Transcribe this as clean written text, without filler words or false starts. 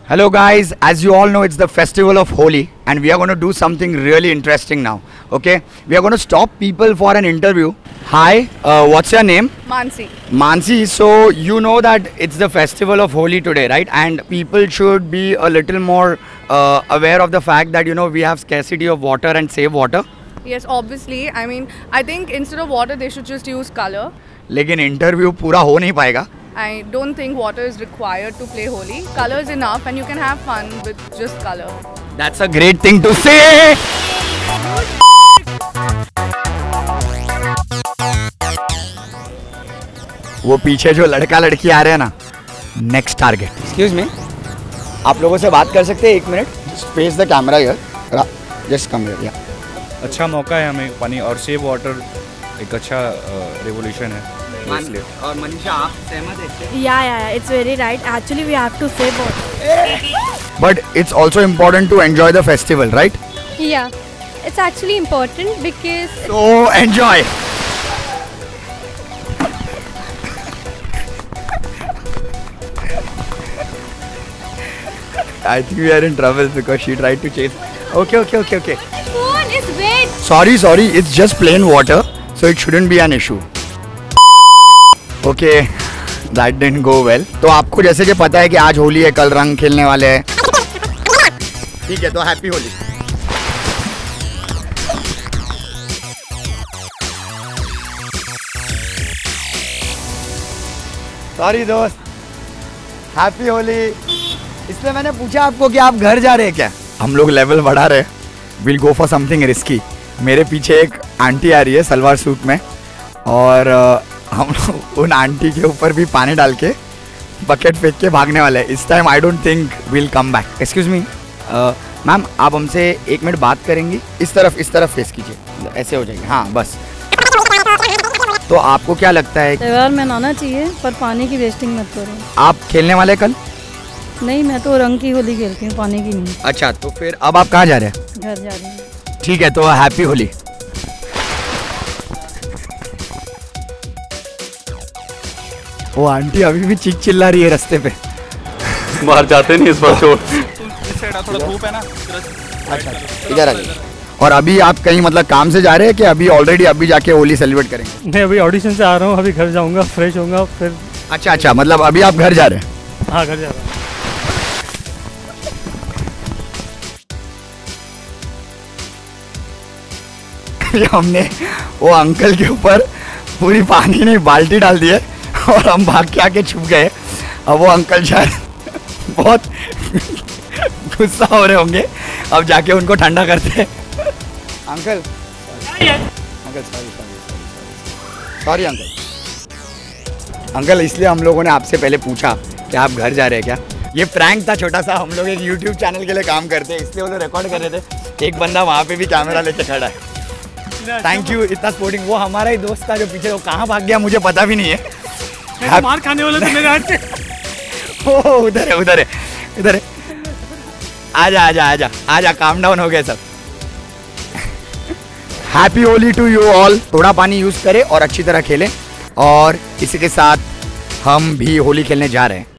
Hello guys, as you all know, it's the festival of Holi and we are going to do something really interesting now. Okay, we are going to stop people for an interview. Hi, what's your name? Mansi. Mansi, so you know that it's the festival of Holi today, right? And people should be a little more aware of the fact that, you know, we have scarcity of water and save water. Yes, obviously. I mean, I think instead of water, they should just use color. लेकिन interview पूरा हो नहीं पाएगा. I don't think water is required to play Holi. Color is enough and you can have fun with just color. That's a great thing to say. वो पीछे जो लड़का लड़की आ रहे हैं ना, नेक्स्ट टारगेट. एक्सक्यूज मी, आप लोगों से बात कर सकते हैं 1 minute? Face the camera here, just come here. अच्छा मौका है हमें पानी और सेव वाटर एक अच्छा रेवोल्यूशन है. और मनीषा, आप सहमत हैं? Yeah, it's very right. Actually, we have to save water. But it's also important to enjoy the festival, right? Yeah, it's actually important because. So enjoy. I think we are in trouble because she tried to chase. Okay. Phone is wet. Sorry. It's just plain water, so it shouldn't be an issue. Okay, that didn't go well. तो आपको जैसे कि पता है कि आज होली है, कल रंग खेलने वाले हैं. ठीक है, तो हैप्पी होली. सॉरी दोस्त, हैप्पी होली. इसलिए मैंने पूछा आपको कि आप घर जा रहे हैं क्या. हम लोग लेवल बढ़ा रहे हैं. Will go for something risky. मेरे पीछे एक आंटी आ रही है सलवार सूट में और हम लोग उन आंटी के ऊपर भी पानी डाल के बकेट फेंक के भागने वाले हैं. इस time I don't think will come back. Excuse me ma'am, आप हमसे 1 मिनट बात करेंगी? इस तरफ फेस कीजिए, ऐसे हो जाएगी. हाँ बस. तो आपको क्या लगता है? त्योहार मनाना चाहिए पर पानी की वेस्टिंग मत करो. आप खेलने वाले कल? नहीं, मैं तो रंग की होली खेलती हूँ, पानी की नहीं. अच्छा, तो फिर अब आप कहाँ जा रहे हैं? घर जा रही हूँ. ठीक है, तो हैप्पी होली. वो आंटी अभी भी चीख चिल्ला रही है रास्ते पे. बाहर जाते नहीं इस बार. छोड़ थोड़ा धूप है ना. अच्छा, इधर आ जाइए. और अभी आप कहीं मतलब काम से जा रहे हैं कि अभी ऑलरेडी अभी जाके होली सेलिब्रेट करेंगे? मैं अभी ऑडिशन से आ रहा हूँ, अभी घर जाऊँगा, फ्रेश होऊंगा फिर. अच्छा, मतलब अभी आप घर जा रहे हैं? हाँ, घर जा रहा हूँ. हमने वो अंकल के ऊपर पूरी पानी नहीं बाल्टी डाल दी है और हम भाग के आके छुप गए. अब वो अंकल शायद बहुत गुस्सा हो रहे होंगे. अब जाके उनको ठंडा करते हैं. अंकल सॉरी अंकल, इसलिए हम लोगों ने आपसे पहले पूछा कि आप घर जा रहे हैं क्या. ये प्रैंक था छोटा सा. हम लोग एक यूट्यूब चैनल के लिए काम करते हैं, इसलिए वो लोग रिकॉर्ड कर रहे थे. एक बंदा वहाँ पे भी कैमरा लेके खड़ा है. थैंक यू, इतना सपोर्टिंग. वो हमारा ही दोस्त था जो पीछे, वो कहाँ भाग गया मुझे पता भी नहीं है. मार खाने वाले तो मेरे हाथ से. ओ उधर है. आजा, काम डाउन हो गया सब. Happy Holi to you all. थोड़ा पानी यूज करें और अच्छी तरह खेलें. और इसी के साथ हम भी होली खेलने जा रहे हैं.